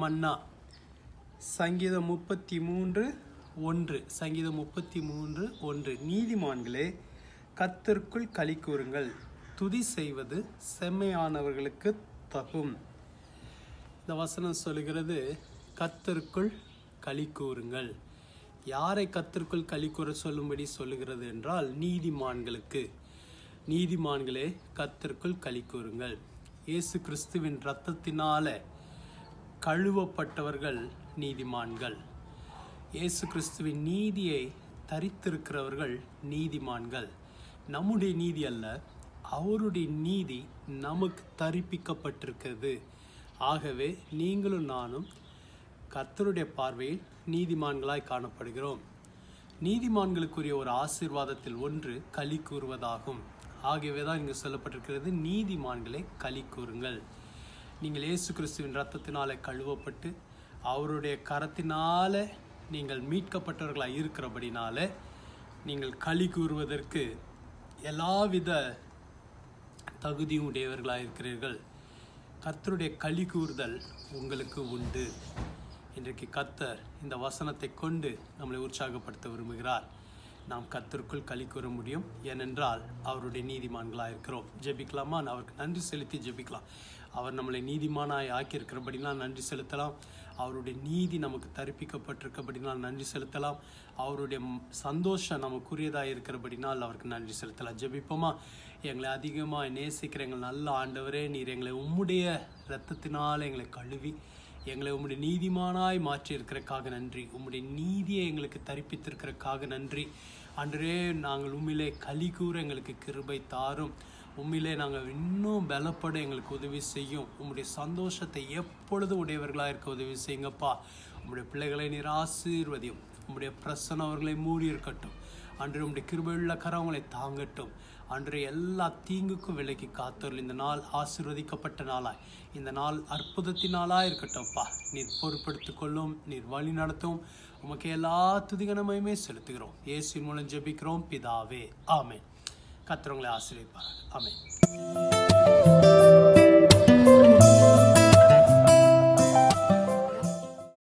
மன்னா. சங்கீதம் 33:1. சங்கீதம் 33:1. நீதிமான்களே, கர்த்தருக்குள் களி கூறுங்கள், துதி செய்வது செம்மையானவர்களுக்கு தகும். இந்த வசனம் சொல்லுகிறது, கர்த்தருக்குள் களி கூறுங்கள். யாரை கர்த்தருக்குள் களி கூற சொல்லும்படி சொல்லுகிறது என்றால், நீதிமான்களுக்கு. நீதிமான்களே, கர்த்தருக்குள் களி கூறுங்கள். இயேசு கிறிஸ்துவின் இரத்தத்தினால கழுவப்பட்டவர்கள் நீதிமான்கள். இயேசு கிறிஸ்துவின் நீதியை தரித்திருக்கிறவர்கள் நீதிமான்கள். நம்முடைய நீதி அல்ல, அவருடைய நீதி நமக்கு தரிப்பிக்கப்பட்டிருக்கிறது. ஆகவே நீங்களும் நானும் கர்த்தருடைய பார்வையில் நீதிமான்களாய் காணப்படுகிறோம். நீதிமான்களுக்குரிய ஒரு ஆசீர்வாதத்தில் ஒன்று களி கூறுவதாகும். ஆகவே தான் இங்கு சொல்லப்பட்டிருக்கிறது, நீதிமான்களை களி கூறுங்கள். நீங்கள் இயேசு கிறிஸ்துவின் இரத்தத்தினால கழுவப்பட்டு அவருடைய கரத்தினால நீங்கள் மீட்கப்பட்டவர்களாக இருக்கிறபடினால நீங்கள் களி கூறுவதற்கு எல்லாவித தகுதியும் உடையவர்களாக இருக்கிறீர்கள். கர்த்தருடைய களி கூறுதல் உங்களுக்கு உண்டு. இன்றைக்கு கர்த்தர் இந்த வசனத்தை கொண்டு நம்மளை உற்சாகப்படுத்த விரும்புகிறார். நாம் கர்த்தருக்குள் களி கூற முடியும், ஏனென்றால் அவருடைய நீதிமான்களாக இருக்கிறோம். ஜெபிக்கலாமா? அவருக்கு நன்றி செலுத்தி ஜெபிக்கலாம். அவர் நம்மளை நீதிமானாய் ஆக்கியிருக்கிறபடினால் நன்றி செலுத்தலாம். அவருடைய நீதி நமக்கு தரிப்பிக்கப்பட்டிருக்கிறபடினால் நன்றி செலுத்தலாம். அவருடைய சந்தோஷம் நமக்குரியதாக இருக்கிறபடினால் அவருக்கு நன்றி செலுத்தலாம். ஜெபிப்போமா? எங்களை அதிகமாக நேசிக்கிற எங்கள் நல்ல ஆண்டவரே, நீர் எங்களை உம்முடைய இரத்தத்தினால் எங்களை கழுவி எங்களை உம்முடைய நீதிமானாய் மாற்றி இருக்கிறக்காக நன்றி. உம்முடைய நீதியை எங்களுக்கு தரிப்பித்திருக்கிறக்காக நன்றி. அன்றே நாங்கள் உம்மிலே களி கூற எங்களுக்கு கிருபை தாரும். உம்மிலே நாங்கள் இன்னும் பலப்பட எங்களுக்கு உதவி செய்யும். உம்முடைய சந்தோஷத்தை எப்பொழுது உடையவர்களாக இருக்க உதவி செய்யுங்கப்பா. உம்முடைய பிள்ளைகளை நீர் ஆசீர்வதியும். உம்முடைய பிரசன்னம் அவர்களை மூடி இருக்கட்டும். அன்று உம்முடைய கிருபையுள்ள கரங்களை தாங்கட்டும். அன்று எல்லா தீங்குக்கும் விலக்கி காத்தோர்கள். இந்த நாள் ஆசீர்வதிக்கப்பட்ட நாளாய், இந்த நாள் அற்புதத்தினாலாக இருக்கட்டும்ப்பா. நீர் பொறுப்படுத்திக் கொள்ளும், நீர் வழி நடத்தும். உமக்கு எல்லா துதிகனமையுமே செலுத்துகிறோம். இயேசுவின் மூலம் ஜெபிக்கிறோம் பிதாவே, ஆமென். கர்த்தர் உங்களை ஆசீர்வதிப்பார். ஆமென்.